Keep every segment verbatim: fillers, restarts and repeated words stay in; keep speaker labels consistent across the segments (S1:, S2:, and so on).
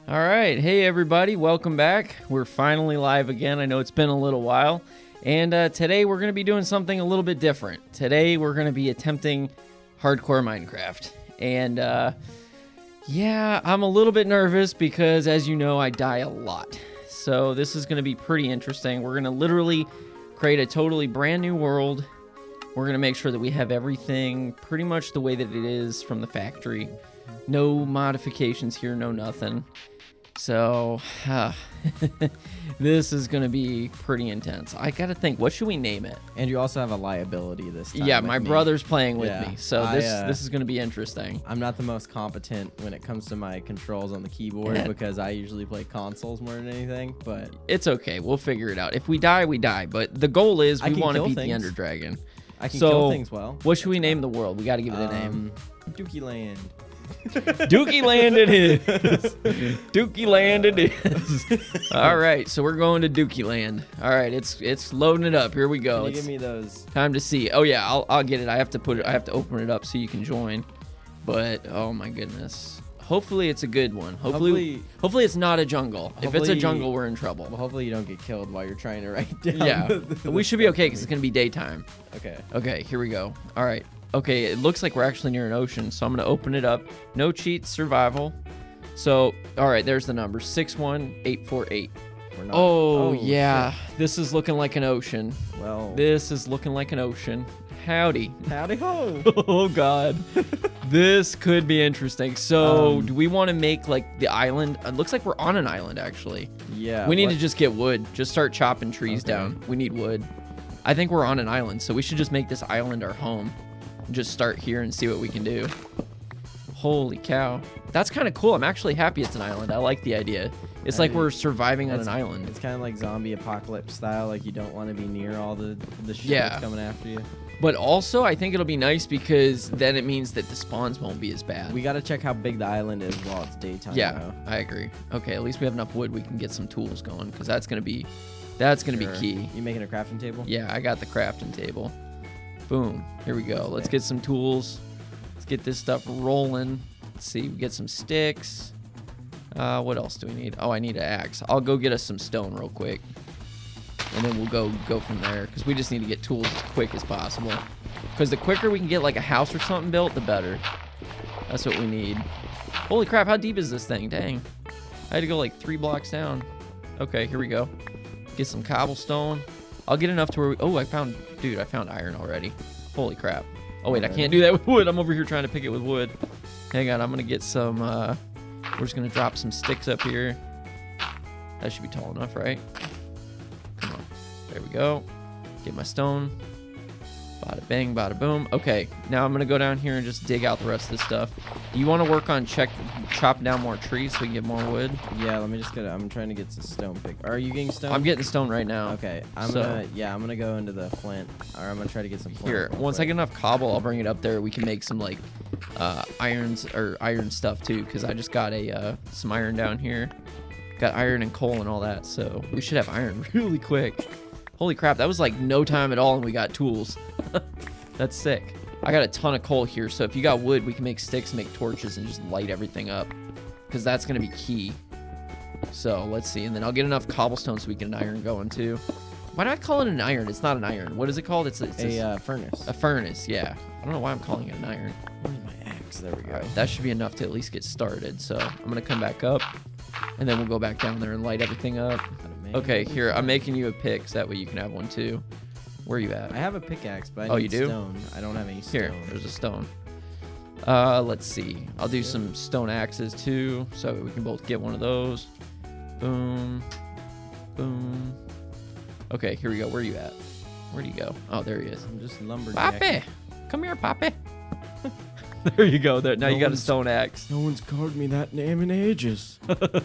S1: All right. Hey, everybody. Welcome back. We're finally live again. I know it's been a little while. And uh, today we're going to be doing something a little bit different. Today we're going to be attempting hardcore Minecraft. And uh, yeah, I'm a little bit nervous because, as you know, I die a lot. So this is going to be pretty interesting. We're going to literally create a totally brand new world. We're going to make sure that we have everything pretty much the way that it is from the factory. No modifications here, no nothing. So, uh, this is going to be pretty intense. I got to think, what should we name it?
S2: And you also have a liability this time.
S1: Yeah, my
S2: me.
S1: brother's playing with
S2: yeah,
S1: me, so
S2: I,
S1: this
S2: uh,
S1: this is going to be interesting.
S2: I'm not the most competent when it comes to my controls on the keyboard
S1: Yeah.
S2: because I usually play consoles more than anything, but...
S1: It's okay. We'll figure it out. If we die, we die. But the goal is
S2: I
S1: we
S2: can
S1: want to
S2: kill
S1: beat
S2: things.
S1: the Ender Dragon.
S2: I can
S1: so,
S2: kill things well.
S1: What should we name the world? We got to give it a name.
S2: Um, Dookie Land.
S1: Dookie Land it is. Dookie Land it is. All right, so we're going to Dookie Land. All right, it's it's loading it up. Here we go.
S2: Can you
S1: It's
S2: give me those?
S1: time to see. Oh yeah, I'll I'll get it. I have to put it. I have to open it up so you can join. But oh my goodness. Hopefully it's a good one. Hopefully hopefully,
S2: Hopefully-
S1: it's not a jungle. If it's a
S2: Hopefully-
S1: jungle, we're in trouble.
S2: Well, hopefully you don't get killed while you're trying to write down.
S1: Yeah,
S2: the- the
S1: we should be
S2: stuff
S1: okay
S2: for
S1: because it's
S2: me.
S1: gonna be daytime.
S2: Okay.
S1: Okay, here we go. All right. Okay, it looks like we're actually near an ocean, so I'm going to open it up. No cheats, survival. So, all right, there's the number, six one eight four eight.
S2: We're not.
S1: Oh, yeah. This is looking like an ocean.
S2: shit. Well.
S1: This is looking like an ocean. Howdy.
S2: Howdy ho.
S1: Oh, God. This could be interesting. So,
S2: Um,
S1: do we want to make, like, the island? It looks like we're on an island, actually.
S2: Yeah.
S1: we need
S2: what-
S1: to just get wood. Just start chopping trees
S2: Okay.
S1: down. We need wood. I think we're on an island, so we should just make this island our home. Just start here and see what we can do. Holy cow. That's kind of cool. I'm actually happy it's an island. I like the idea. It's like
S2: I-
S1: we're surviving on
S2: it's-
S1: an island.
S2: It's kind of like zombie apocalypse style. Like you don't want to be near all the the shit
S1: Yeah.
S2: that's coming after you.
S1: But also, I think it'll be nice because then it means that the spawns won't be as bad.
S2: We got to check how big the island is while it's daytime.
S1: yeah,
S2: though.
S1: I agree. Okay, at least we have enough wood. We can get some tools going because that's gonna be, that's gonna
S2: Sure.
S1: be key.
S2: You making a crafting table?
S1: Yeah, I got the crafting table. Boom. Here we go. Let's get some tools. Let's get this stuff rolling. Let's see. We get some sticks. Uh, what else do we need? Oh, I need an axe. I'll go get us some stone real quick. And then we'll go go from there because we just need to get tools as quick as possible. Because the quicker we can get like a house or something built, the better. That's what we need. Holy crap, how deep is this thing? Dang. I had to go like three blocks down. Okay, here we go. Get some cobblestone. I'll get enough to where we... Oh, I found... Dude, I found iron already. Holy crap. Oh, wait, I can't do that with wood. I'm over here trying to pick it with wood. Hang on, I'm going to get some... Uh, we're just going to drop some sticks up here. That should be tall enough, right? Come on. There we go. Get my stone. Bada bang, bada boom. Okay, now I'm going to go down here and just dig out the rest of this stuff. Do you want to work on check chopping down more trees so we can get more wood?
S2: Yeah. Let me just get. A, I'm trying to get some stone pick. Are you getting stone?
S1: I'm getting stone right now.
S2: Okay. I'm
S1: So-
S2: gonna. Yeah. I'm gonna go into the flint, or I'm gonna try to get some. Flint
S1: Here,
S2: real
S1: once I
S2: quick.
S1: get enough cobble, I'll bring it up there. We can make some like uh, irons or iron stuff too, because I just got a uh, some iron down here. Got iron and coal and all that, so we should have iron really quick. Holy crap, that was like no time at all, and we got tools. That's sick. I got a ton of coal here, so if you got wood, we can make sticks, make torches, and just light everything up, because that's gonna be key. So let's see, and then I'll get enough cobblestone so we get an iron going too. Why do I call it an iron? It's not an iron. What is it called? It's, it's
S2: a uh, furnace.
S1: a furnace, yeah. I don't know why I'm calling it an iron.
S2: Where's my axe? There we go.
S1: All right, that should be enough to at least get started. So I'm going to come back up, and then we'll go back down there and light everything up. Okay, here, I'm making you a pick, so that way you can have one too. Where are you at?
S2: I have a pickaxe, but I
S1: Oh,
S2: need
S1: you do?
S2: stone. I don't have any stone.
S1: Here, there's a stone. Uh, let's see. I'll do some stone axes too, so we can both get one of those. Boom. Boom. Okay, here we go. Where are you at? Where'd he go? Oh, there he is.
S2: I'm just lumberjack.
S1: Poppy! Come here, Poppy. There you go. There. Now
S2: No
S1: you got a
S2: one's-
S1: stone axe.
S2: No one's called me that name in ages.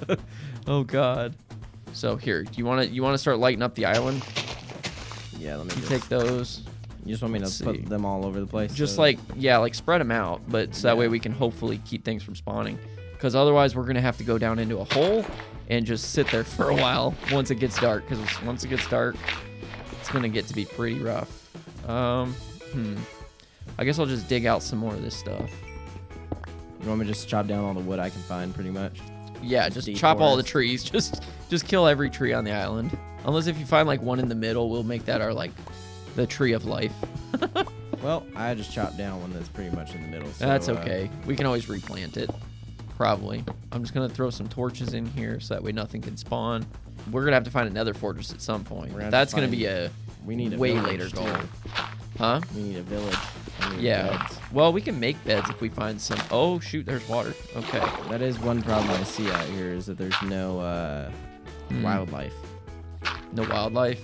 S1: Oh God. So here, do you want to you want to start lighting up the island?
S2: Yeah, let me
S1: You
S2: just,
S1: take those.
S2: You just want me to
S1: let's
S2: put
S1: see.
S2: them all over the place?
S1: Just
S2: so-
S1: like yeah, like spread them out, but so that
S2: Yeah.
S1: way we can hopefully keep things from spawning. Because otherwise we're gonna have to go down into a hole and just sit there for a while once it gets dark. Because once it gets dark, it's gonna get to be pretty rough. Um, hmm. I guess I'll just dig out some more of this stuff.
S2: You want me to just chop down all the wood I can find, pretty much?
S1: Yeah, just chop all the trees. Just just kill every tree on the island. Unless if you find like one in the middle, we'll make that our like the tree of life.
S2: Well, I just chopped down one that's pretty much in the middle. So,
S1: That's
S2: uh,
S1: okay. We can always replant it. Probably. I'm just gonna throw some torches in here so that way nothing can spawn. We're gonna have to find another fortress at some point.
S2: We're gonna have
S1: That's
S2: to
S1: gonna
S2: find-
S1: be a
S2: we need a
S1: way
S2: village,
S1: later goal.
S2: too.
S1: Huh?
S2: We need a village. We need
S1: Yeah.
S2: beds.
S1: Well, we can make beds if we find some. Oh shoot, there's water. Okay.
S2: That is one problem I see out here is that there's no uh,
S1: Hmm.
S2: wildlife.
S1: No wildlife.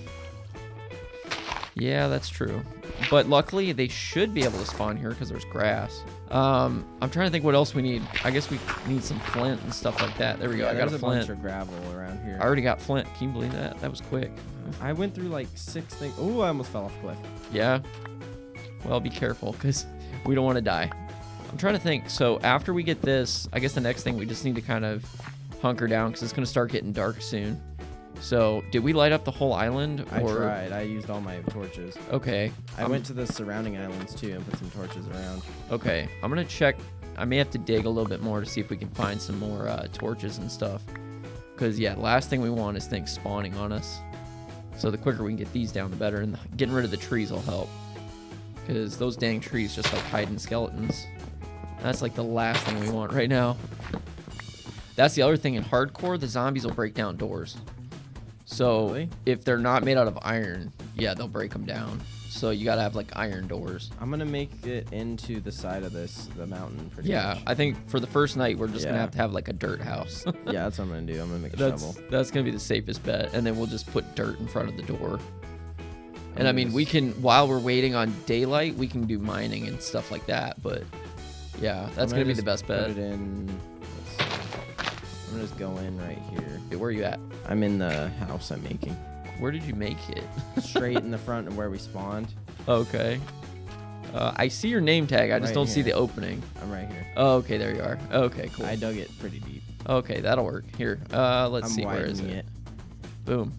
S1: Yeah, that's true. But luckily, they should be able to spawn here because there's grass. Um, I'm trying to think what else we need. I guess we need some flint and stuff like that. There we go.
S2: Yeah,
S1: I got a
S2: there's
S1: flint.
S2: bunch of gravel around here.
S1: I already got flint. Can you believe that? That was quick.
S2: I went through like six things. Oh, I almost fell off a cliff.
S1: Yeah. Well, be careful because we don't want to die. I'm trying to think. So after we get this, I guess the next thing we just need to kind of hunker down because it's going to start getting dark soon. So did we light up the whole island?
S2: I
S1: Or...
S2: tried. I used all my torches.
S1: Okay.
S2: I
S1: I'm-
S2: went to the surrounding islands too and put some torches around.
S1: Okay. I'm going to check. I may have to dig a little bit more to see if we can find some more uh, torches and stuff. Because, yeah, last thing we want is things spawning on us. So the quicker we can get these down, the better. And getting rid of the trees will help. Because those dang trees just like hiding skeletons. That's like the last thing we want right now. That's the other thing in hardcore. The zombies will break down doors. So
S2: Really?
S1: if they're not made out of iron, yeah, they'll break them down. So you got to have like iron doors.
S2: I'm going to make it into the side of this, the mountain pretty
S1: Yeah,
S2: much.
S1: I think for the first night, we're just going to
S2: Yeah.
S1: have to have like a dirt house.
S2: Yeah, that's what I'm going to do. I'm going to make a
S1: That's
S2: shovel.
S1: that's gonna be the safest bet, and then we'll just put dirt in front of the door. And I
S2: I'm
S1: mean,
S2: gonna
S1: we
S2: s-
S1: can while we're waiting on daylight, we can do mining and stuff like that. But yeah, that's
S2: I'm
S1: gonna be
S2: just
S1: the best
S2: put
S1: bet.
S2: it in. Let's see. I'm gonna just go in right here.
S1: Hey, where are you at?
S2: I'm in the house I'm making.
S1: Where did you make it?
S2: Straight in the front of where we spawned.
S1: Okay. Uh, I see your name tag. I just
S2: Right
S1: don't see
S2: here.
S1: the opening.
S2: I'm right here.
S1: Oh, okay, there you are. Okay, cool.
S2: I dug it pretty deep.
S1: Okay, that'll work. Here, uh, let's
S2: I'm
S1: see. Where is it?
S2: widening it.
S1: Boom.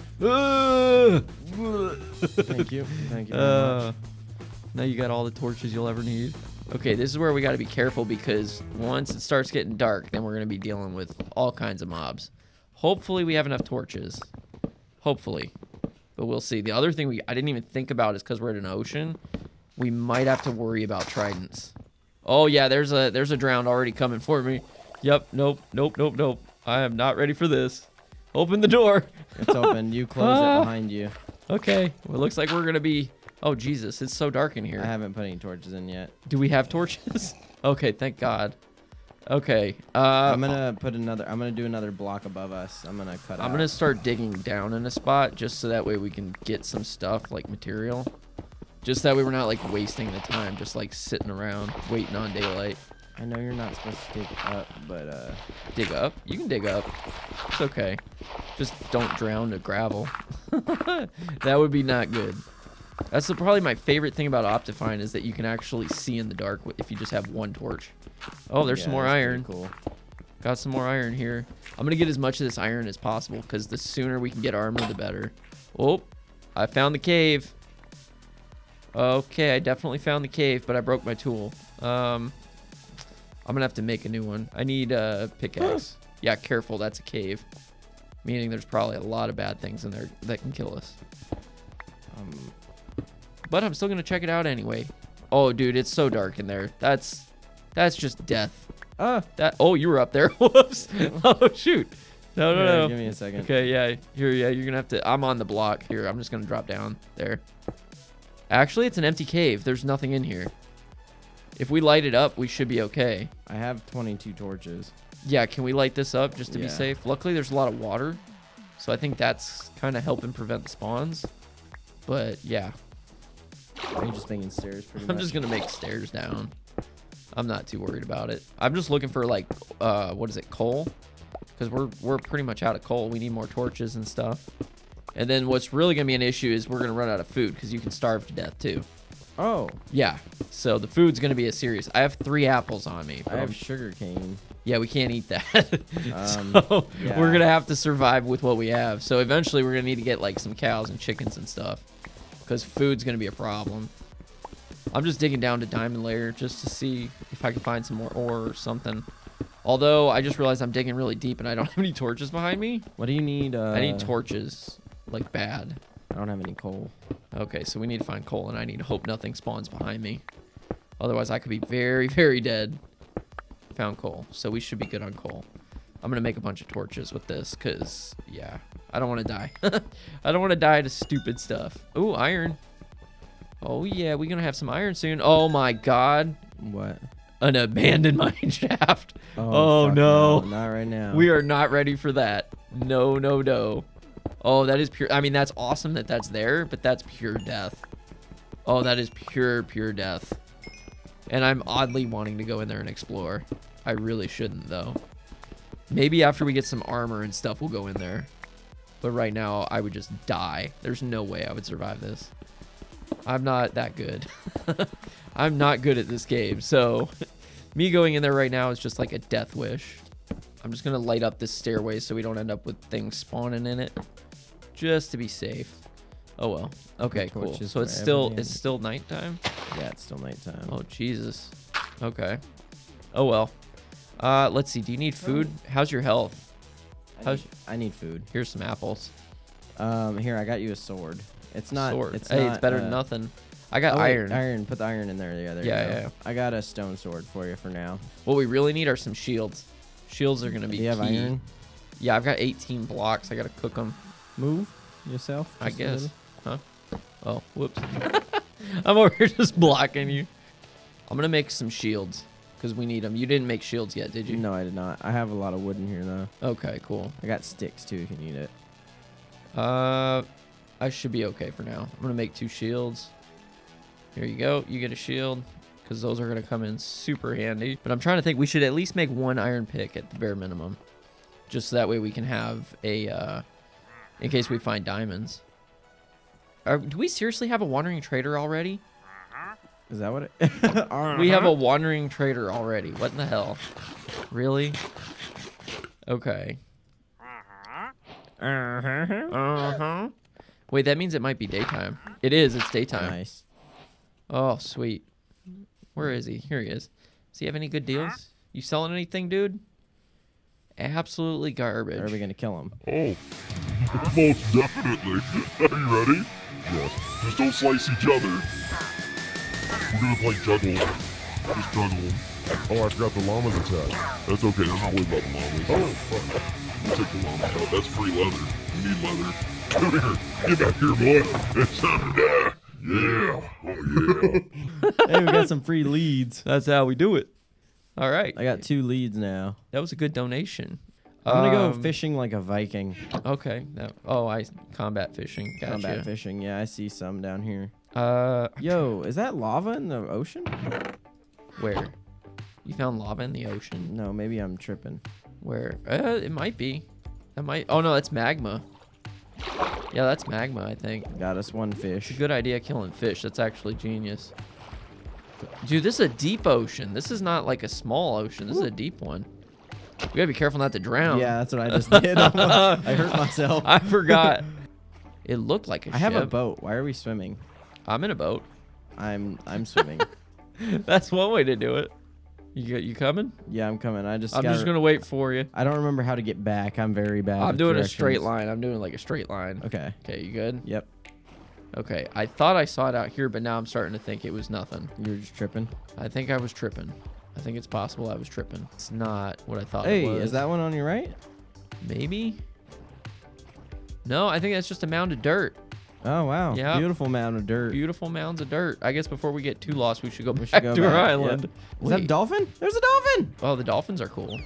S2: Thank you. Thank you very
S1: Uh,
S2: much.
S1: now you got all the torches you'll ever need. Okay, this is where we got to be careful because once it starts getting dark, then we're going to be dealing with all kinds of mobs. Hopefully we have enough torches. Hopefully. But we'll see. The other thing we I didn't even think about is because we're at an ocean, we might have to worry about tridents. Oh yeah, there's a there's a drowned already coming for me. Yep, nope, nope, nope, nope. I am not ready for this. Open the door.
S2: It's open. You close
S1: Ah.
S2: it behind you.
S1: Okay, well, it looks like we're going to be... Oh, Jesus, it's so dark in here.
S2: I haven't put any torches in yet.
S1: Do we have torches? Okay, thank God. Okay. Uh,
S2: I'm gonna put another. I'm gonna do another block above us. I'm gonna cut.
S1: I'm
S2: out.
S1: gonna start digging down in a spot just so that way we can get some stuff like material. Just that way we're not like wasting the time, just like sitting around waiting on daylight.
S2: I know you're not supposed to dig up, but uh,
S1: Dig up? You can dig up. It's okay. Just don't drown to gravel. That would be not good. That's the, probably my favorite thing about Optifine is that you can actually see in the dark if you just have one torch. Oh, there's
S2: yeah,
S1: some more
S2: that's pretty
S1: iron.
S2: Cool.
S1: Got some more iron here. I'm going to get as much of this iron as possible because the sooner we can get armor, the better. Oh, I found the cave. Okay, I definitely found the cave, but I broke my tool. Um, I'm going to have to make a new one. I need a pickaxe. Yeah, careful. That's a cave. Meaning there's probably a lot of bad things in there that can kill us.
S2: Um,
S1: But I'm still going to check it out anyway. Oh, dude, it's so dark in there. That's that's just death.
S2: ah,
S1: That oh, you were up there. Whoops. Oh shoot. No, no,
S2: here,
S1: no.
S2: Give me a second.
S1: Okay, yeah. Here, yeah, you're gonna have to I'm on the block here. I'm just gonna drop down there. Actually, it's an empty cave. There's nothing in here. If we light it up, we should be okay.
S2: I have twenty-two torches.
S1: Yeah, can we light this up just to be
S2: Yeah.
S1: safe? Luckily, there's a lot of water. So I think that's kind of helping prevent the spawns. But yeah,
S2: Are you just making stairs? Pretty
S1: I'm
S2: much?
S1: just gonna make stairs down. I'm not too worried about it. I'm just looking for like, uh, what is it, coal? Because we're we're pretty much out of coal. We need more torches and stuff. And then what's really gonna be an issue is we're gonna run out of food because you can starve to death too.
S2: Oh,
S1: Yeah. So the food's gonna be a serious. I have three apples on me.
S2: I
S1: but
S2: have
S1: I'm-
S2: sugar cane.
S1: Yeah, we can't eat that.
S2: Um,
S1: so
S2: yeah.
S1: we're gonna have to survive with what we have. So eventually we're gonna need to get like some cows and chickens and stuff, because food's gonna be a problem. I'm just digging down to diamond layer just to see if I can find some more ore or something. Although I just realized I'm digging really deep and I don't have any torches behind me.
S2: What do you need? Uh,
S1: I need torches, like bad.
S2: I don't have any coal.
S1: Okay, so we need to find coal, and I need to hope nothing spawns behind me. Otherwise, I could be very, very dead. Found coal, so we should be good on coal. I'm gonna make a bunch of torches with this, cause yeah, I don't want to die. I don't want to die to stupid stuff. Ooh, iron. Oh yeah, we're gonna have some iron soon. Oh my god.
S2: What?
S1: An abandoned mine shaft.
S2: Oh,
S1: Oh,
S2: fuck
S1: no.
S2: Not right now.
S1: We are not ready for that. No, no, no. Oh, that is pure. I mean, that's awesome that that's there, but that's pure death. Oh, that is pure, pure death. And I'm oddly wanting to go in there and explore. I really shouldn't, though. Maybe after we get some armor and stuff, we'll go in there. But right now, I would just die. There's no way I would survive this. I'm not that good. I'm not good at this game, so me going in there right now is just like a death wish. I'm just gonna light up this stairway so we don't end up with things spawning in it, just to be safe. Oh well. Okay, cool. So it's still it's still nighttime.
S2: Yeah, it's still nighttime.
S1: Oh Jesus. Okay. Oh well. Uh, let's see. Do you need food? How's your health?
S2: I need, I need food.
S1: Here's some apples.
S2: Um, here I got you a sword. It's not.
S1: Sword.
S2: It's
S1: hey,
S2: not,
S1: it's better
S2: uh,
S1: than nothing. I got
S2: oh, wait,
S1: iron.
S2: Iron. Put the iron in there. Yeah, there
S1: Yeah,
S2: you go.
S1: yeah, yeah.
S2: I got a stone sword for you for now.
S1: What we really need are some shields. Shields are gonna be
S2: Do you have
S1: key.
S2: iron?
S1: Yeah, I've got eighteen blocks. I gotta cook them.
S2: Move yourself.
S1: I
S2: just a
S1: guess.
S2: little.
S1: Huh? Oh, whoops. I'm over here just blocking you. I'm gonna make some shields because we need them. You didn't make shields yet, did you?
S2: No, I did not. I have a lot of wood in here though.
S1: Okay, cool.
S2: I got sticks too if you need it.
S1: Uh, I should be okay for now. I'm gonna make two shields. Here you go. You get a shield because those are gonna come in super handy. But I'm trying to think. We should at least make one iron pick at the bare minimum, just so that way we can have a, uh, in case we find diamonds. Are, do we seriously have a wandering trader already?
S2: Is that what it?
S1: We have a wandering trader already. What in the hell? Really? Okay. Uh-huh. Wait, that means it might be daytime. It is. It's daytime.
S2: Nice.
S1: Oh, sweet. Where is he? Here he is. Does he have any good deals? You selling anything, dude? Absolutely garbage.
S2: Are we gonna kill him?
S3: Oh, most definitely. Are you ready? Yes. Just don't slice each other. We're gonna play juggle. Just juggle them. Oh, I forgot the llamas attack. That's okay. I'm not worried about the llamas. Oh, we'll take the llamas out. That's free leather. We need leather. Come here. Get back here, boy. It's time to die. Yeah. Oh, yeah.
S2: Hey, we got some free leads.
S1: That's how we do it. All right.
S2: I got two leads now.
S1: That was a good donation.
S2: I'm gonna
S1: Um,
S2: go fishing like a Viking.
S1: Okay. That, oh, I combat fishing. Gotcha.
S2: Combat fishing. Yeah, I see some down here.
S1: Uh,
S2: Yo, is that lava in the ocean?
S1: where? You found lava in the ocean?
S2: No, maybe I'm tripping.
S1: Where? Uh, it might be. That might. Oh no, that's magma. Yeah, that's magma. I think.
S2: Got us one fish.
S1: Good idea killing fish. That's actually genius. Dude, this is a deep ocean. This is not like a small ocean. This is a deep one. We gotta be careful not to drown.
S2: Yeah, that's what I just did. I hurt myself.
S1: I forgot. It looked like a
S2: I have a
S1: ship.
S2: boat. Why are we swimming?
S1: I'm in a boat.
S2: I'm I'm swimming.
S1: That's one way to do it. You you coming?
S2: Yeah, I'm coming. I just
S1: I'm
S2: gotta,
S1: just gonna wait for you.
S2: I don't remember how to get back. I'm very bad.
S1: I'm
S2: with
S1: doing a
S2: directions.
S1: straight line. I'm doing like a straight line.
S2: Okay.
S1: Okay, you good?
S2: Yep.
S1: Okay, I thought I saw it out here, but now I'm starting to think it was nothing.
S2: You were just tripping.
S1: I think I was tripping. I think it's possible I was tripping. It's not what I thought
S2: Hey,
S1: it was.
S2: is that one on your right?
S1: Maybe? No, I think that's just a mound of dirt.
S2: Oh wow.
S1: Yeah.
S2: Beautiful mound of dirt.
S1: Beautiful mounds of dirt. I guess before we get too lost, we should go
S2: We
S1: back
S2: should go
S1: to
S2: back.
S1: our
S2: Yep.
S1: island.
S2: Is that a
S1: Wait.
S2: dolphin? There's a dolphin.
S1: Oh, the dolphins are cool.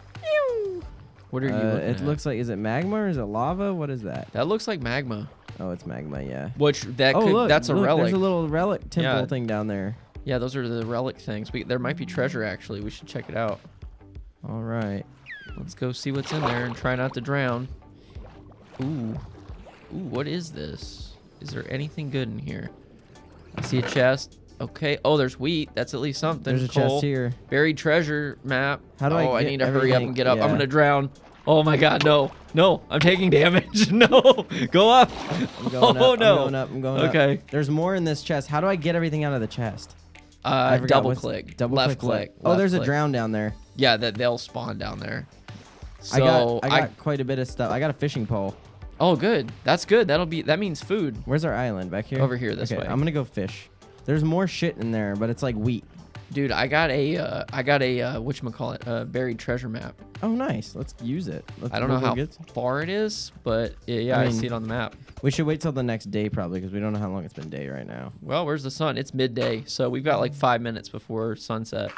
S1: What are you
S2: Uh,
S1: looking
S2: it
S1: at?
S2: looks like, is it magma or is it lava? What is that?
S1: That looks like magma.
S2: Oh, it's magma. Yeah.
S1: Which that
S2: oh
S1: could
S2: look,
S1: that's a
S2: look,
S1: relic.
S2: There's a little relic temple
S1: Yeah.
S2: thing down there.
S1: Yeah, those are the relic things. We, there might be treasure actually. We should check it out.
S2: All right.
S1: Let's go see what's in there and try not to drown. Ooh. Ooh, what is this? Is there anything good in here? I see a chest. Okay. Oh, there's wheat. That's at least something.
S2: There's a
S1: Coal.
S2: chest here.
S1: Buried treasure map.
S2: How do I
S1: oh, I
S2: get
S1: need to hurry up
S2: everything?
S1: and get up. I'm
S2: Yeah.
S1: gonna drown. Oh my god, no. No, I'm taking damage. No. Go up.
S2: I'm going
S1: oh
S2: up.
S1: no.
S2: I'm going up. I'm going up.
S1: Okay.
S2: There's more in this chest. How do I get everything out of the chest?
S1: Uh,
S2: forgot
S1: double
S2: what's-
S1: click.
S2: Double
S1: left
S2: click.
S1: click.
S2: Oh,
S1: left
S2: there's
S1: click.
S2: a drown down there.
S1: Yeah, that they'll spawn down there. So
S2: I got I got quite a bit of stuff. I got a fishing pole.
S1: Oh, good. That's good. That'll be. That means food.
S2: Where's our island? Back here?
S1: Over here, this
S2: okay,
S1: way.
S2: I'm gonna go fish. There's more shit in there, but it's like wheat.
S1: Dude, I got a. Uh, I got a. Uh, whatchamacallit, a buried treasure map.
S2: Oh, nice. Let's use it. Let's,
S1: I don't know
S2: we'll go
S1: how
S2: get-
S1: far it is, but yeah, yeah I,
S2: I mean-
S1: see it on the map.
S2: We should wait till the next day probably because we don't know how long it's been day right now.
S1: Well, where's the sun? It's midday, so we've got like five minutes before sunset.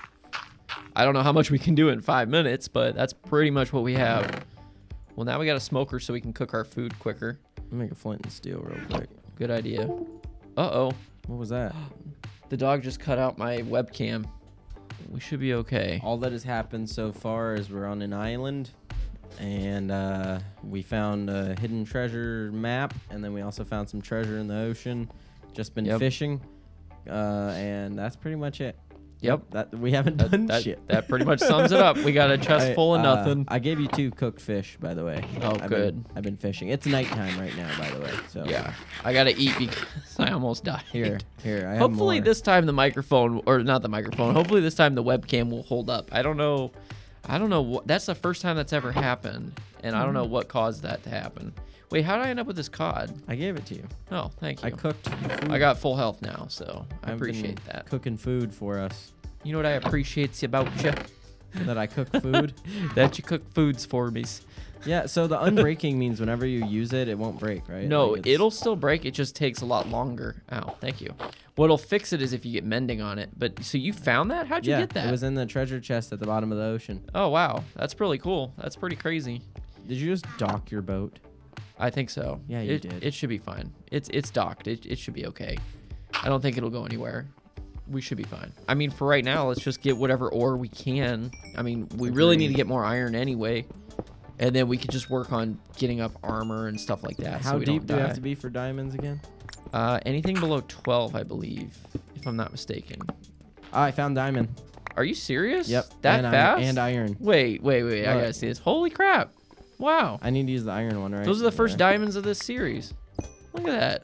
S1: I don't know how much we can do in five minutes, but that's pretty much what we have. Well, now we got a smoker so we can cook our food quicker.
S2: Let me make a flint and steel real quick.
S1: Good idea. Uh-oh.
S2: What was that?
S1: The dog just cut out my webcam. We should be okay.
S2: All that has happened so far is we're on an island, and uh, we found a hidden treasure map, and then we also found some treasure in the ocean. Just been
S1: Yep.
S2: fishing, uh, and that's pretty much it.
S1: Yep.
S2: That we haven't
S1: That,
S2: done
S1: that,
S2: shit.
S1: that pretty much sums it up. We got a chest
S2: I-
S1: full of
S2: uh,
S1: nothing.
S2: I gave you two cooked fish, by the way.
S1: Oh,
S2: I've
S1: good.
S2: Been, I've been fishing. It's nighttime right now, by the way. So
S1: Yeah. I got to eat because I almost died.
S2: Here, here. I have
S1: Hopefully
S2: more.
S1: this time the microphone, or not the microphone, hopefully this time the webcam will hold up. I don't know. I don't know. What, that's the first time that's ever happened, and I don't know what caused that to happen. Wait, how did I end up with this cod?
S2: I gave it to you.
S1: Oh, thank you.
S2: I cooked. Food.
S1: I got full health now, so I
S2: I've been
S1: appreciate that.
S2: Cooking food for us.
S1: You know what I appreciate about you?
S2: That I cook food.
S1: That you cook foods for me.
S2: Yeah, so the unbreaking means whenever you use it, it won't break, right?
S1: No,
S2: Like it's-
S1: it'll still break. It just takes a lot longer. Ow, thank you. What'll fix it is if you get mending on it. But so you found that? How'd you
S2: yeah,
S1: get that?
S2: it was in the treasure chest at the bottom of the ocean.
S1: Oh, wow. That's really cool. That's pretty crazy.
S2: Did you just dock your boat?
S1: I think so.
S2: Yeah, you
S1: it,
S2: did.
S1: It should be fine. It's it's docked. It, it should be okay. I don't think it'll go anywhere. We should be fine. I mean, for right now, let's just get whatever ore we can. I mean, we really need to get more iron anyway. And then we could just work on getting up armor and stuff like that.
S2: How
S1: so we
S2: deep
S1: don't
S2: do you
S1: die.
S2: have to be for diamonds again?
S1: Uh, anything below twelve, I believe, if I'm not mistaken.
S2: Oh, I found diamond.
S1: Are you serious?
S2: Yep.
S1: That
S2: and iron-
S1: fast?
S2: and iron.
S1: Wait, wait, wait. I
S2: What?
S1: gotta see this. Holy crap. Wow.
S2: I need to use the iron one, right?
S1: Those are the first
S2: Yeah.
S1: diamonds of this series. Look at that.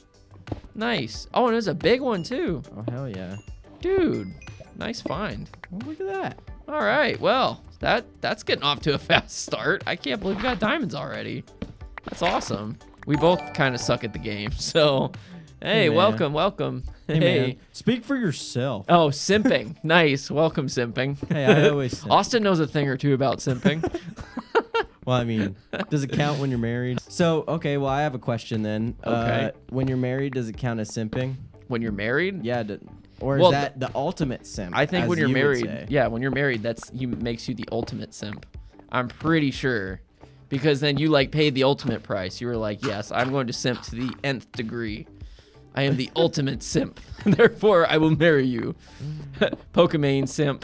S1: Nice. Oh, and there's a big one too.
S2: Oh, hell yeah.
S1: Dude, nice find.
S2: Oh, look at that.
S1: All right, well, that that's getting off to a fast start. I can't believe we got diamonds already. That's awesome. We both kind of suck at the game, so hey,
S2: Hey, man.
S1: welcome, welcome.
S2: Hey, man. Speak for yourself.
S1: Oh, simping. Nice. Welcome, simping.
S2: Hey, I always simp.
S1: Austin knows a thing or two about simping.
S2: Well, I mean, does it count when you're married? So, okay, well, I have a question then.
S1: Okay.
S2: Uh, when you're married, does it count as simping?
S1: When you're married?
S2: Yeah. d- Or is
S1: Well,
S2: that the ultimate simp?
S1: I think
S2: as
S1: when you're
S2: you would
S1: married,
S2: say?
S1: yeah, when you're married, that's you makes you the ultimate simp. I'm pretty sure, because then you like paid the ultimate price. You were like, yes, I'm going to simp to the nth degree. I am the ultimate simp. Therefore, I will marry you. Pokemon simp.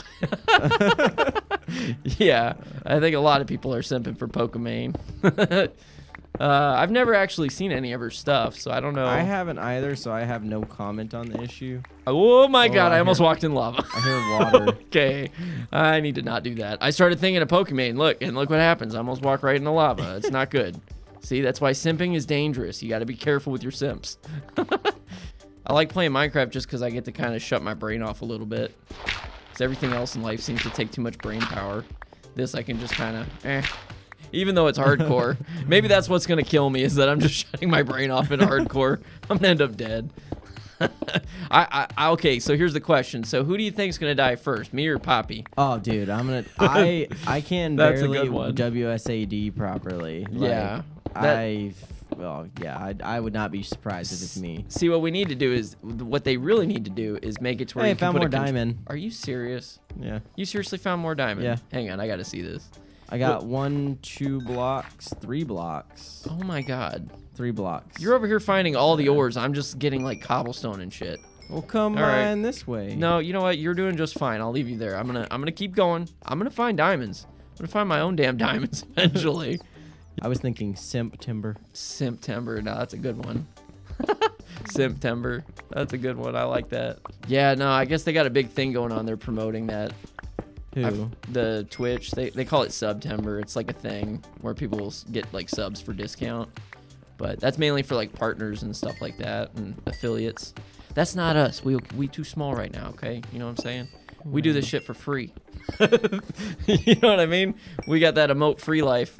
S1: Yeah, I think a lot of people are simping for Pokemon. uh, I've never actually seen any of her stuff, so I don't know.
S2: I haven't either, so I have no comment on the issue.
S1: Oh my
S2: Oh,
S1: god,
S2: I
S1: I almost
S2: hear-
S1: walked in lava.
S2: I hear water.
S1: Okay, I need to not do that. I started thinking of Pokemon. Look, and look what happens. I almost walk right into lava. It's not good. See, that's why simping is dangerous. You got to be careful with your simps. I like playing Minecraft just because I get to kind of shut my brain off a little bit. Because everything else in life seems to take too much brain power. This I can just kind of, eh. Even though it's hardcore. Maybe that's what's going to kill me is that I'm just shutting my brain off in hardcore. I'm going to end up dead. I, I Okay, so here's the question. So who do you think's going to die first, me or Poppy?
S2: Oh, dude, I'm gonna. I I can
S1: That's a
S2: barely
S1: good one.
S2: W S A D properly. Like,
S1: Yeah, that-
S2: I. Well, yeah, I, I would not be surprised if it's me.
S1: See, what we need to do is, what they really need to do is make it to where
S2: Hey,
S1: you
S2: I
S1: can
S2: found
S1: put
S2: more
S1: a con-
S2: diamond.
S1: Are you serious?
S2: Yeah,
S1: You seriously found more diamond?
S2: Yeah.
S1: Hang on, I got to see this.
S2: I got one, two blocks, three blocks,
S1: Oh my god.
S2: three blocks.
S1: You're over here finding all the ores. I'm just getting like cobblestone and shit.
S2: Well, come
S1: All right.
S2: on this way.
S1: No, you know what? You're doing just fine. I'll leave you there. I'm gonna I'm gonna keep going. I'm gonna find diamonds. I'm gonna find my own damn diamonds eventually.
S2: I was thinking simp timber.
S1: September. No, that's a good one. September. That's a good one. I like that. Yeah, no, I guess they got a big thing going on. They're promoting that.
S2: Who?
S1: I've- the Twitch, they, they call it September. It's like a thing where people will s- get like subs for discount. But that's mainly for like partners and stuff like that and affiliates. That's not us. We we too small right now, okay? You know what I'm saying? We do this shit for free. You know what I mean? We got that emote free life.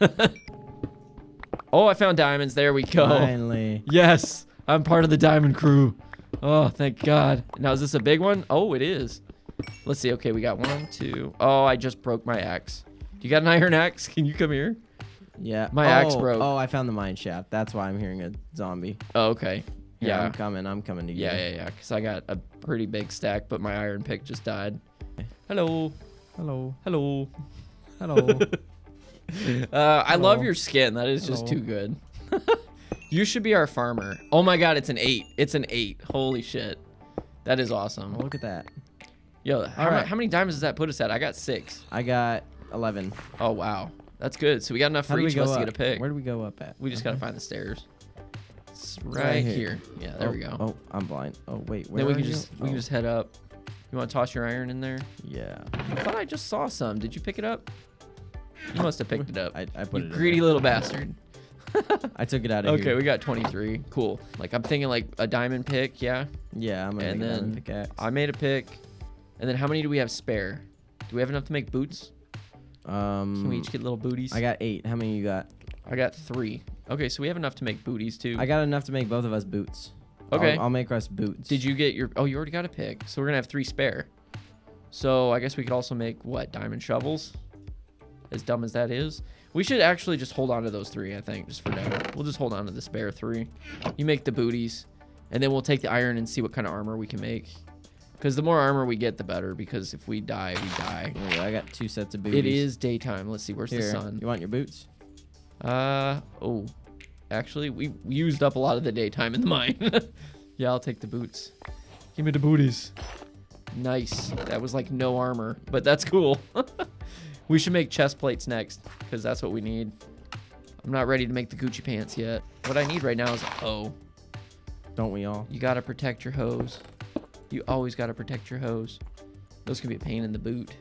S1: Oh, I found diamonds. There we go.
S2: Finally.
S1: Yes, I'm part of the diamond crew. Oh, thank God. Now, is this a big one? Oh, it is. Let's see. Okay, we got one, two. Oh, I just broke my axe. You got an iron axe? Can you come here?
S2: Yeah.
S1: My
S2: oh,
S1: axe broke.
S2: Oh, I found the mine shaft. That's why I'm hearing a zombie.
S1: Oh, okay.
S2: Here,
S1: Yeah.
S2: I'm coming. I'm coming to you.
S1: Yeah, yeah, yeah. Because I got a pretty big stack, but my iron pick just died. Hello.
S2: Hello.
S1: Hello.
S2: Hello.
S1: Uh, I love
S2: Hello.
S1: your skin. That is just
S2: Hello.
S1: too good. You should be our farmer. Oh my God, it's an eight. It's an eight. Holy shit. That is awesome.
S2: Look at that.
S1: Yo, how,
S2: All
S1: ma-
S2: right.
S1: how many diamonds does that put us at? I got six.
S2: I got eleven.
S1: Oh, wow. That's good. So we got enough
S2: How
S1: for
S2: do we
S1: each
S2: go
S1: of us
S2: up?
S1: to get a pick.
S2: Where do we go up at?
S1: We just
S2: Okay.
S1: got to find the stairs. It's
S2: right
S1: right
S2: here.
S1: here. Yeah, there
S2: oh,
S1: we go.
S2: Oh, I'm blind. Oh, wait. Where
S1: then we
S2: are
S1: can
S2: you?
S1: just we can
S2: Oh,
S1: just head up. You want to toss your iron in there?
S2: Yeah.
S1: I thought I just saw some. Did you pick it up? You must have picked it up.
S2: I, I put
S1: You
S2: it.
S1: greedy
S2: in
S1: little bastard.
S2: there. I took it out of
S1: Okay,
S2: here.
S1: we got twenty-three. Cool. Like I'm thinking like a diamond pick, yeah.
S2: Yeah, I'm gonna
S1: And
S2: make a diamond
S1: then
S2: pickaxe.
S1: I made a pick. And then how many do we have spare? Do we have enough to make boots?
S2: Um.
S1: Can we each get little booties?
S2: I got eight. How many you got?
S1: I got three. Okay, so we have enough to make booties too.
S2: I got enough to make both of us boots.
S1: Okay.
S2: I'll, I'll make us boots.
S1: Did you get your? Oh, you already got a pick. So we're gonna have three spare. So I guess we could also make what diamond shovels. As dumb as that is, we should actually just hold on to those three. I think just for now, we'll just hold on to the spare three. You make the booties, and then we'll take the iron and see what kind of armor we can make. Because the more armor we get, the better. Because if we die, we die.
S2: Oh, yeah, I got two sets of boots.
S1: It is daytime. Let's see. Where's
S2: Here,
S1: the sun?
S2: you want your boots?
S1: Uh oh. Actually, we we used up a lot of the daytime in the mine. Yeah, I'll take the boots. Give me the booties. Nice. That was like no armor, but that's cool. We should make chest plates next, because that's what we need. I'm not ready to make the Gucci pants yet. What I need right now is a hoe.
S2: Don't we all?
S1: You gotta protect your hose. You always gotta protect your hose. Those can be a pain in the boot.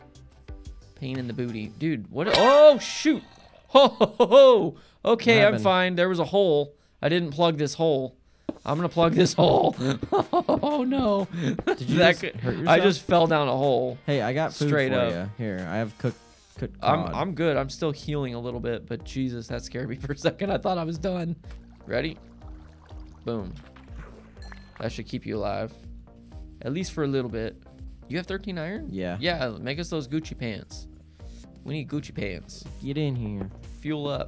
S1: Pain in the booty. Dude, what? Oh, shoot. Ho, ho, ho, ho. Okay,
S2: What
S1: I'm
S2: happened?
S1: fine. There was a hole. I didn't plug this hole. I'm gonna plug this hole. Oh, no.
S2: Did you
S1: That
S2: just
S1: could-
S2: hurt
S1: I
S2: yourself?
S1: just fell down a hole.
S2: Hey, I got food
S1: Straight
S2: for
S1: up.
S2: you. Here, I have cooked cooked
S1: I'm,
S2: cod.
S1: I'm good. I'm still healing a little bit, but Jesus, that scared me for a second. I thought I was done. Ready? Boom. That should keep you alive. At least for a little bit. You have thirteen iron?
S2: Yeah.
S1: Yeah, make us those Gucci pants. We need Gucci pants.
S2: Get in here.
S1: Fuel up.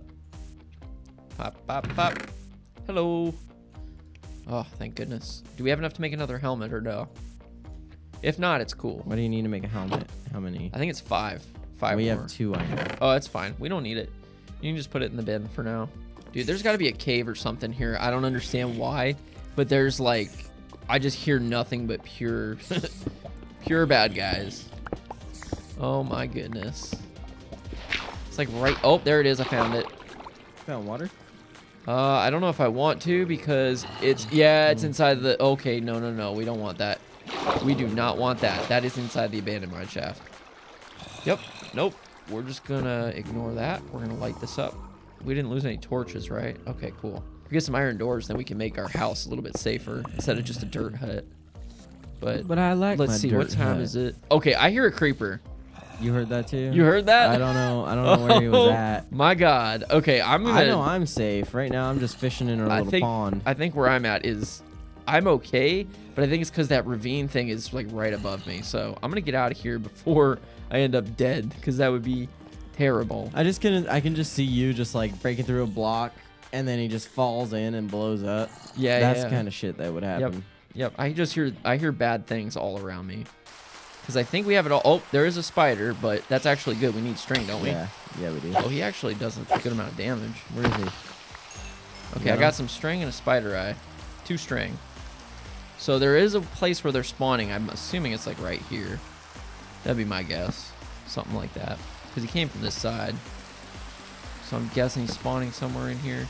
S1: Pop, pop, pop. Hello. Oh, thank goodness. Do we have enough to make another helmet or no? If not, it's cool.
S2: What do you need to make a helmet? How many?
S1: I think it's five. Five
S2: we
S1: more.
S2: have two iron.
S1: Oh, that's fine. We don't need it. You can just put it in the bin for now. Dude, there's got to be a cave or something here. I don't understand why, but there's like, I just hear nothing but pure, pure bad guys. Oh my goodness. It's like right, oh, there it is. I found it.
S2: Found water?
S1: Uh, I don't know if I want to because it's, yeah, it's inside the, okay, no, no, no. We don't want that. We do not want that. That is inside the abandoned mine shaft. Yep. Nope. We're just gonna ignore that. We're gonna light this up. We didn't lose any torches, right? Okay, cool. If we get some iron doors, then we can make our house a little bit safer instead of just a dirt hut. But,
S2: But I like
S1: let's
S2: my
S1: see,
S2: dirt
S1: what time
S2: hut.
S1: is it? Okay, I hear a creeper.
S2: You heard that too?
S1: You heard that?
S2: I don't know. I don't know where he was at.
S1: My God. Okay, I'm gonna.
S2: I know I'm safe. Right now I'm just fishing in a
S1: I
S2: little
S1: think,
S2: pond.
S1: I think where I'm at is, I'm okay, but I think it's because that ravine thing is like right above me. So I'm gonna get out of here before I end up dead, because that would be terrible.
S2: I just can I can just see you just like breaking through a block and then he just falls in and blows up.
S1: Yeah,
S2: That's
S1: yeah.
S2: the kind of shit that would happen.
S1: Yep. I just hear I hear bad things all around me. Because I think we have it all. Oh, there is a spider, but that's actually good. We need string, don't we?
S2: Yeah, yeah, we do.
S1: Oh, he actually does a good amount of damage.
S2: Where is he?
S1: Okay,
S2: Yeah.
S1: I got some string and a spider eye. Two string. So there is a place where they're spawning. I'm assuming it's like right here. That'd be my guess. Something like that. Because he came from this side. So I'm guessing he's spawning somewhere in here.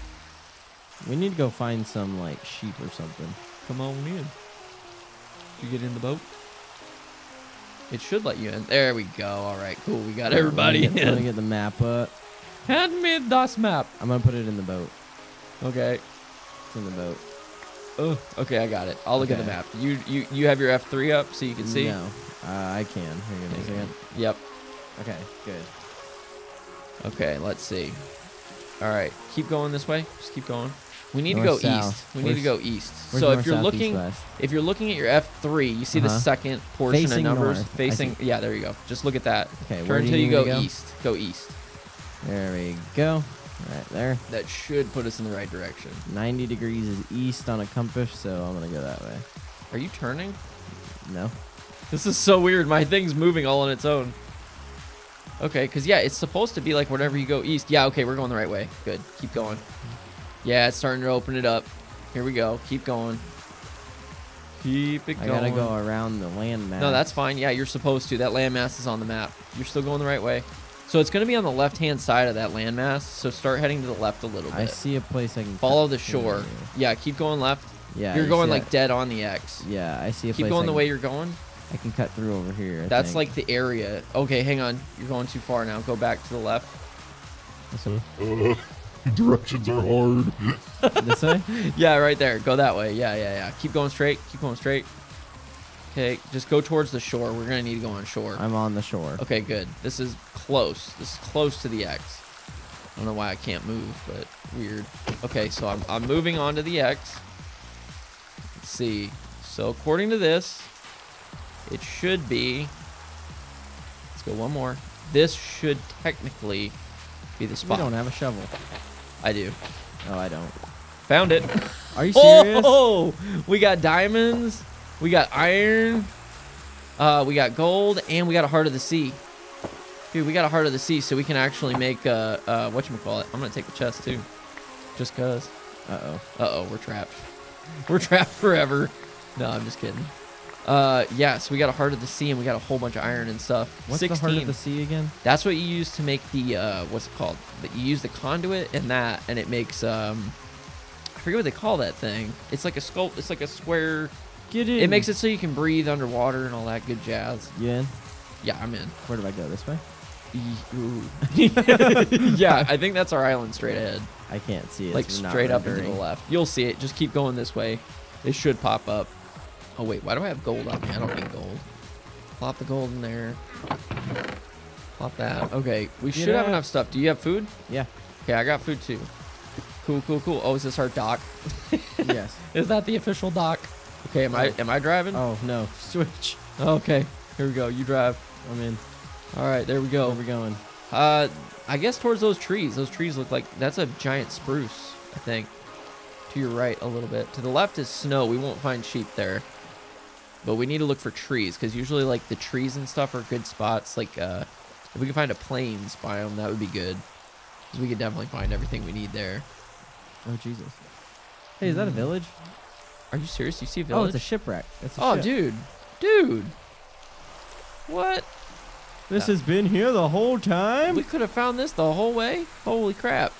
S2: We need to go find some like sheep or something.
S1: Come on in. Did you get in the boat? It should let you in. There we go. All right, cool. We got everybody
S2: I'm gonna
S1: in.
S2: get the map up.
S1: Hand me das map.
S2: I'm gonna put it in the boat.
S1: Okay.
S2: It's in the boat.
S1: uh, okay, I got it. I'll look at the
S2: Okay.
S1: map. You you you have your F three up so you can see.
S2: No, uh, I can. Here, give me a second.
S1: Yep.
S2: Okay, good.
S1: Okay, let's see. All right, keep going this way. Just keep going. We need
S2: North,
S1: to go
S2: south.
S1: east. We need to
S2: Where's-
S1: go east.
S2: Where's
S1: So
S2: north,
S1: if you're
S2: south,
S1: looking,
S2: east, west?
S1: if you're looking at your F three, you see the
S2: Uh-huh.
S1: second portion
S2: Facing
S1: of numbers
S2: north. I
S1: facing.
S2: see.
S1: Yeah, there you go. Just look at that.
S2: Okay, where
S1: Turn
S2: do
S1: until
S2: you
S1: you
S2: need
S1: go,
S2: me to go?
S1: east. Go east.
S2: There we go. Right there.
S1: That should put us in the right direction.
S2: ninety degrees is east on a compass, so I'm gonna go that way.
S1: Are you turning?
S2: No.
S1: This is so weird. My thing's moving all on its own. Okay, because, yeah, it's supposed to be like whenever you go east. Yeah, okay, we're going the right way. Good. Keep going. Yeah, it's starting to open it up. Here we go. Keep going. Keep it
S2: I
S1: going.
S2: gotta go around the landmass.
S1: No, that's fine. Yeah, you're supposed to. That landmass is on the map. You're still going the right way. So it's going to be on the left-hand side of that landmass. So start heading to the left a little bit.
S2: I see a place I can
S1: Follow
S2: cut
S1: the
S2: through.
S1: shore. Yeah, keep going left.
S2: Yeah.
S1: You're
S2: you
S1: going
S2: see
S1: like
S2: that?
S1: dead on the X.
S2: Yeah, I see a
S1: Keep
S2: place
S1: going
S2: I
S1: the
S2: can-
S1: way you're going.
S2: I can cut through over here. I
S1: That's
S2: think.
S1: like the area. Okay, hang on. You're going too far now. Go back to the left.
S2: this way.
S3: Uh, directions are hard.
S2: This way?
S1: Yeah, right there. Go that way. Yeah, yeah, yeah. Keep going straight. Keep going straight. Okay, just go towards the shore. We're going to need to go on shore.
S2: I'm on the shore.
S1: Okay, good. This is close. This is close to the X. I don't know why I can't move, but weird. Okay, so I'm, I'm moving on to the X. Let's see. So according to this, it should be... Let's go one more. This should technically be the
S2: We
S1: spot.
S2: don't have a shovel.
S1: I do.
S2: Oh, I don't.
S1: Found it.
S2: Are you serious?
S1: Oh, we got diamonds. We got iron. Uh, we got gold, and we got a heart of the sea. Dude, we got a heart of the sea, so we can actually make uh, uh, whatchamacallit. I'm gonna take the chest too, just cause.
S2: Uh oh.
S1: Uh oh, we're trapped. We're trapped forever. No, I'm just kidding. Uh, yeah, so we got a heart of the sea, and we got a whole bunch of iron and stuff.
S2: What's
S1: sixteen.
S2: the heart of the sea again?
S1: That's what you use to make the uh, what's it called? That you use the conduit and that, and it makes um, I forget what they call that thing. It's like a sculpt. It's like a square.
S2: Get in.
S1: It makes it so you can breathe underwater and all that good jazz.
S2: You in?
S1: Yeah, I'm in.
S2: Where do I go? This way?
S1: Yeah, I think that's our island straight ahead.
S2: I can't see it.
S1: Like
S2: It's not
S1: straight up into
S2: rendering.
S1: the left. You'll see it. Just keep going this way. It should pop up. Oh wait, why do I have gold on me? I don't need gold. Plop the gold in there. Plop that. Okay, we
S2: Get
S1: should have
S2: out.
S1: enough stuff. Do you have food?
S2: Yeah.
S1: Okay, I got food too. Cool, cool, cool. Oh, is this our dock?
S2: Yes.
S1: Is that the official dock? Okay, am I am I driving?
S2: Oh no. Switch.
S1: Okay, here we go. You drive.
S2: I'm in.
S1: All right, there we
S2: Where
S1: go.
S2: are we going?
S1: Uh, I guess towards those trees. Those trees look like that's a giant spruce. I think. To your right a little bit. To the left is snow. We won't find sheep there. But we need to look for trees because usually like the trees and stuff are good spots. Like uh, if we can find a plains biome, that would be good. Because we could definitely find everything we need there.
S2: Oh Jesus. Hey, is that a village?
S1: Are you serious? You see a
S2: Oh,
S1: village?
S2: it's a shipwreck. It's a
S1: Oh,
S2: ship.
S1: dude. Dude. What?
S2: This has been here the whole time.
S1: We could have found this the whole way? Holy crap.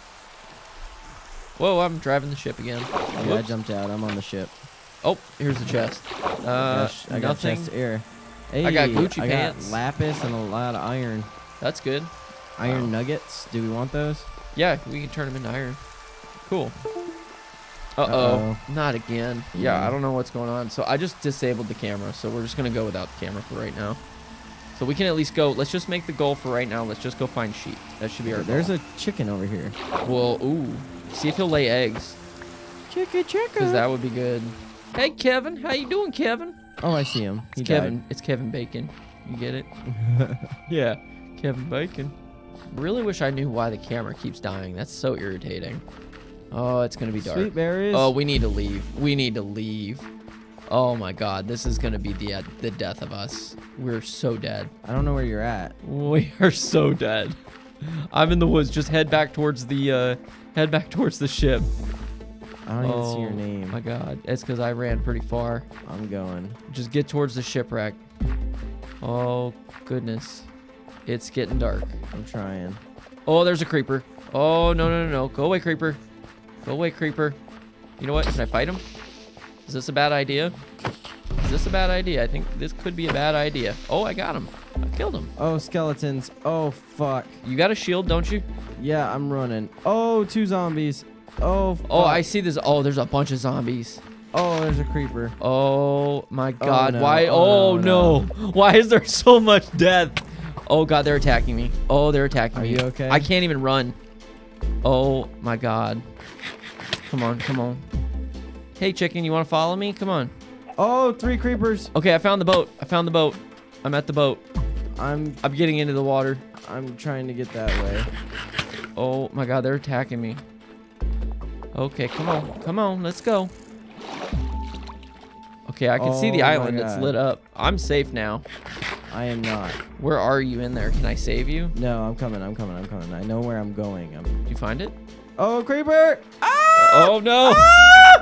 S1: Whoa, I'm driving the ship again.
S2: Yeah, I
S1: Whoops.
S2: jumped out. I'm on the ship.
S1: Oh, here's the chest. Uh,
S2: Gosh, I got
S1: nothing.
S2: chest air. Hey,
S1: I got Gucci
S2: I
S1: pants.
S2: got lapis and a lot of iron.
S1: That's good.
S2: Iron
S1: Wow.
S2: nuggets. Do we want those?
S1: Yeah, we can turn them into iron. Cool. Uh-oh.
S2: Uh-oh.
S1: Not again. Yeah,
S2: Yeah.
S1: I don't know what's going on. So I just disabled the camera, so we're just going to go without the camera for right now. So we can at least go. Let's just make the goal for right now. Let's just go find sheep. That should be our
S2: There's
S1: goal.
S2: a chicken over here.
S1: Well, ooh. See if he'll lay eggs,
S2: Chicken, chicken.
S1: because that would be good. Hey, Kevin. How you doing, Kevin?
S2: Oh, I see him. He
S1: It's Kevin. It's Kevin Bacon. You get it? Yeah, Kevin Bacon. Really wish I knew why the camera keeps dying. That's so irritating. Oh, it's gonna be dark.
S2: Sweet berries.
S1: Oh, we need to leave. We need to leave. Oh my God, this is gonna be the uh, the death of us. We're so dead.
S2: I don't know where you're at.
S1: We are so dead. I'm in the woods. Just head back towards the uh, head back towards the ship.
S2: I don't even
S1: oh
S2: see your name.
S1: my God, it's because I ran pretty far.
S2: I'm going.
S1: Just get towards the shipwreck. Oh goodness, it's getting dark.
S2: I'm trying.
S1: Oh, there's a creeper. Oh, no, no, no, no. Go away, creeper. Go away, creeper. You know what? Can I fight him? Is this a bad idea? Is this a bad idea? I think this could be a bad idea. Oh, I got him. I killed him.
S2: Oh, skeletons. Oh, fuck.
S1: You got a shield, don't you?
S2: Yeah, I'm running. Oh, two zombies. Oh, fuck.
S1: Oh, I see this. Oh, there's a bunch of zombies.
S2: Oh, there's a creeper.
S1: Oh my God!
S2: no.
S1: Why?
S2: Oh,
S1: Oh,
S2: no,
S1: no. Why is there so much death? Oh God, they're attacking me. Oh, they're attacking
S2: Are
S1: me.
S2: you okay?
S1: I can't even run. Oh my God! Come on, come on. Hey, chicken, you want to follow me? Come on.
S2: Oh, three creepers.
S1: Okay, I found the boat. I found the boat. I'm at the boat.
S2: I'm
S1: I'm getting into the water.
S2: I'm trying to get that way.
S1: Oh my God, they're attacking me. Okay, come on, come on, let's go. Okay, I can see the
S2: Oh my
S1: island. It's
S2: God.
S1: lit up. I'm safe now.
S2: I am not.
S1: Where are you in there? Can I save you?
S2: No, I'm coming. I'm coming. I'm coming. I know where I'm going. I'm.
S1: Did you find it?
S2: Oh, creeper! Ah!
S1: Oh no!
S2: Ah!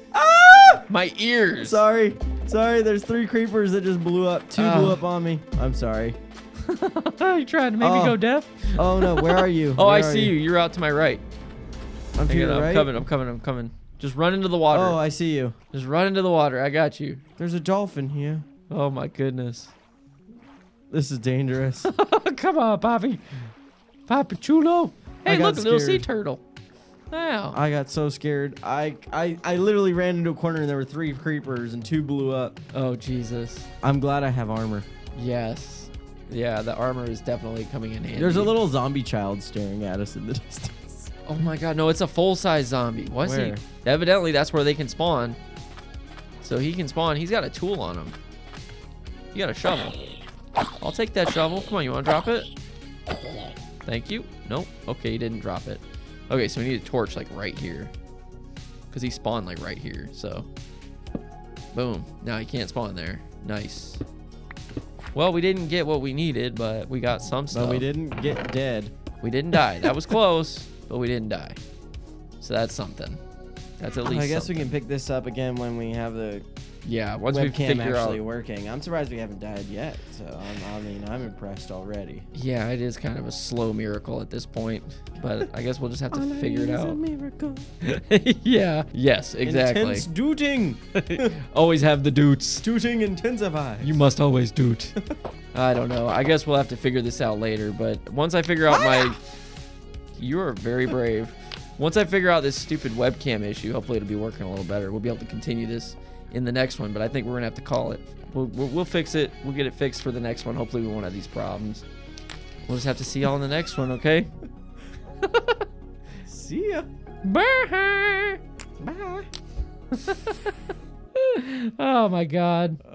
S2: Ah!
S1: My ears.
S2: Sorry. Sorry. There's three creepers that just blew up. Two
S1: Oh.
S2: blew up on me. I'm sorry.
S1: You trying to make me
S2: Oh.
S1: go deaf?
S2: Oh no. Where are you?
S1: Oh,
S2: Where
S1: I
S2: are
S1: see you. You're out to my right.
S2: I'm to
S1: Hang
S2: your
S1: on, I'm
S2: right.
S1: coming. I'm coming. I'm coming. Just run into the water.
S2: Oh, I see you.
S1: Just run into the water. I got you.
S2: There's a dolphin here.
S1: Oh my goodness.
S2: This is dangerous.
S1: Come on, Bobby. Papa Chulo.
S2: I
S1: Hey,
S2: got
S1: look, a little sea
S2: scared.
S1: turtle. Wow.
S2: I got so scared. I, I I literally ran into a corner and there were three creepers and two blew up.
S1: Oh, Jesus.
S2: I'm glad I have armor.
S1: Yes. Yeah, the armor is definitely coming in handy.
S2: There's a little zombie child staring at us in the distance.
S1: Oh my God, no, it's a full-size zombie. Was
S2: Where?
S1: he? Evidently, that's where they can spawn. So he can spawn. He's got a tool on him. You got a shovel. I'll take that shovel. Come on, you want to drop it? Thank you. Nope. Okay, he didn't drop it. Okay, so we need a torch like right here. Because he spawned like right here, so. Boom. Now he can't spawn there. Nice. Well, we didn't get what we needed, but we got some stuff.
S2: But we didn't get dead.
S1: We didn't die. That was close, but we didn't die. So that's something. That's at least
S2: I guess
S1: something.
S2: we can pick this up again when we have the
S1: Yeah, once we
S2: webcam
S1: figure
S2: actually
S1: out.
S2: working. I'm surprised we haven't died yet. So I'm, I mean, I'm impressed already.
S1: Yeah, it is kind of a slow miracle at this point, but I guess we'll just have to figure it out.
S2: Miracle.
S1: Yeah. Yes, exactly.
S2: Intense dooting.
S1: Always have the doots.
S2: Dooting intensifies.
S1: You must always doot. I don't know. I guess we'll have to figure this out later, but once I figure out my... You are very brave. Once I figure out this stupid webcam issue, hopefully it'll be working a little better. We'll be able to continue this in the next one, but I think we're gonna have to call it. We'll, we'll, we'll fix it. We'll get it fixed for the next one. Hopefully we won't have these problems. We'll just have to see y'all in the next one, okay?
S2: See ya.
S1: Bye.
S2: Bye.
S1: Oh my God.